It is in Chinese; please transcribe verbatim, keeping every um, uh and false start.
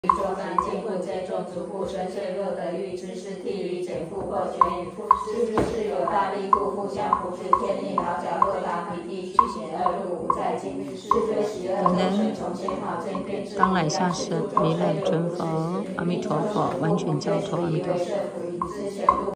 宇宙南境混见众族父神圣若得欲知是地理减负或全与父是不是有大力故互相扶持天令老角落达彼地虚显二入无在境是非十二众生从前好正变智当来下生弥勒尊佛，阿弥陀佛，完全教陀阿弥陀佛。